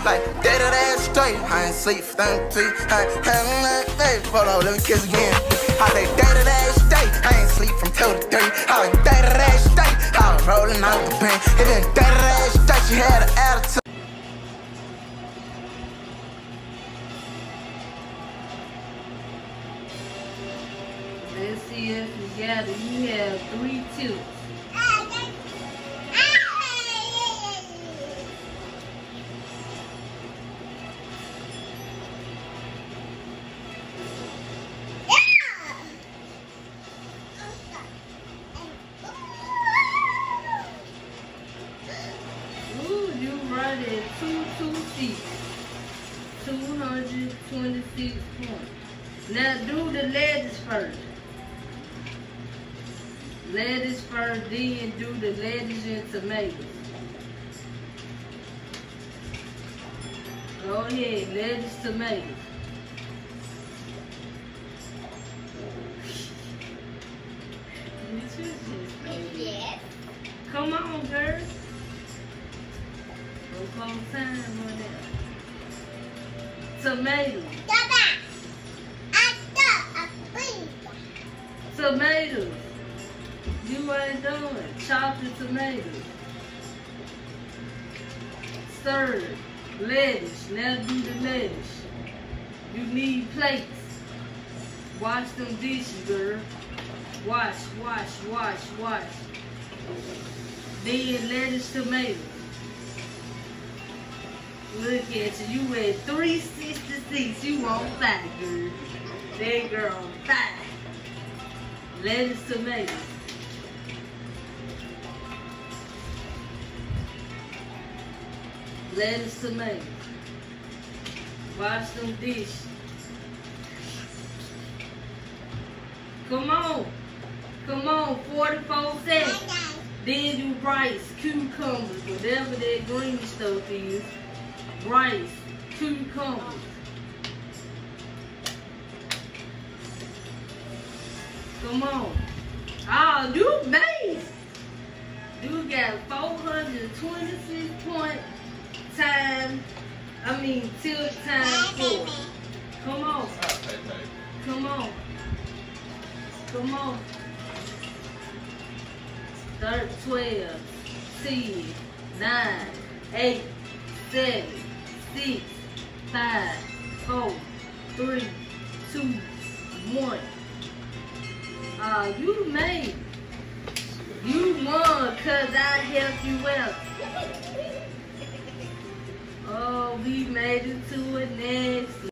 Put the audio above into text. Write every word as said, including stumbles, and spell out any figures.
like dead of that straight. I ain't sleep for thirty-three. I ain't having that day. Hold on, let me kiss again. I say dead of that straight. I ain't sleep from two to three. I was dead of that straight. I was rolling out the pen. It been dead of that straight. She had an attitude. Let's see if we got it. You have three tilts. Ooh, you right at two twenty-six. two hundred twenty-six points. Now do the lettuce first. Lettuce first, then do the lettuce and tomatoes. Go ahead, lettuce, tomatoes. Yes. Come on, girl. Go close time on that. Tomatoes. Tomatoes. You ain't doing chocolate tomatoes. Stir it. Lettuce. Now do the lettuce. You need plates. Wash them dishes, girl. Wash, wash, wash, wash. Then lettuce, tomatoes. Look at you. You at three sixty-six. You on fire, girl. That girl on fire. Lettuce, tomatoes. Lettuce, tomatoes. Wash them dishes. Come on. Come on. forty-four seconds. Then do rice, cucumbers, whatever that green stuff is. Rice, cucumbers. Come on. Oh, you made it. You got four hundred twenty-six point time. I mean, tilt time four. Come on. Come on. Come on. Start twelve, ten, nine, eight, seven, six, five, four, three, two, one. Oh, you made it. You won because I helped you out. Oh, we made it to it next.